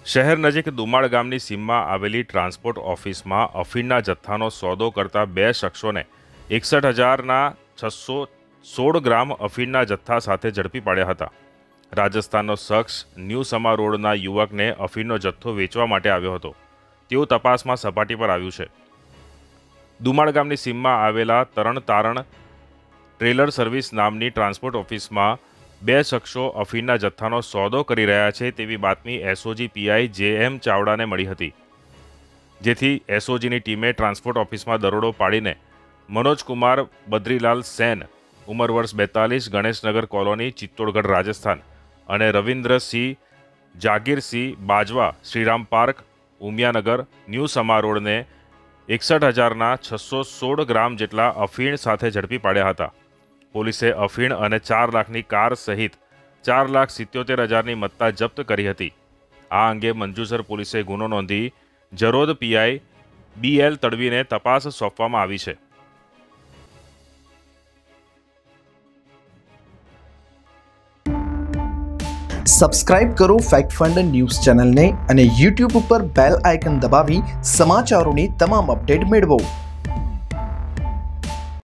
શહેર નજીક દુમાળ ગામની સીમમાં આવેલી ટ્રાન્સપોર્ટ ઓફિસમાં અફીણના જથ્થાનો સોદો કરતા બે શખ્સોને 61,616 ગ્રામ અફીણના જથ્થા સાથે ઝડપી પાડ્યા હતા। રાજસ્થાનનો શખ્સ ન્યૂ સમા રોડના યુવકને અફીણનો જથ્થો વેચવા માટે આવ્યો હતો, તેવું તપાસમાં સપાટી પર આવ્યું છે। દુમાળ ગામની સીમમાં આવેલા તરણ તારણ ટ્રેલર સર્વિસ નામની ટ્રાન્સપોર્ટ ઓફિસમાં બે શખ્સો અફીણના જથ્થાનો સોદો કરી રહ્યા છે તેવી બાતમી એસઓજી પીઆઈ જે.એમ. ચાવડાને મળી હતી, જેથી એસઓજીની ટીમે ટ્રાન્સપોર્ટ ઓફિસમાં દરોડો પાડીને મનોજકુમાર બદ્રીલાલ સેન, ઉંમર વર્ષ 42, ગણેશનગર કોલોની, ચિત્તોડગઢ, રાજસ્થાન અને રવિન્દ્રસિંહ જાગીરસિંહ બાજવા, શ્રીરામ પાર્ક, ઉમિયાનગર, ન્યૂ સમા રોડને 61,616 ગ્રામ જેટલા અફીણ સાથે ઝડપી પાડ્યા હતા। પોલીસે અફીણ અને 4 લાખની કાર સહિત 4,77,000ની મત્તા જપ્ત કરી હતી। આ અંગે મંજુસર પોલીસે ગુનો નોંધી જરોદ પીઆઈ BL તડવીને તપાસ સોંપવામાં આવી છે। સબસ્ક્રાઇબ કરો ફેક્ટ ફંડ ન્યૂઝ ચેનલને અને YouTube ઉપર બેલ આઇકન દબાવી સમાચારોની તમામ અપડેટ મેળવો।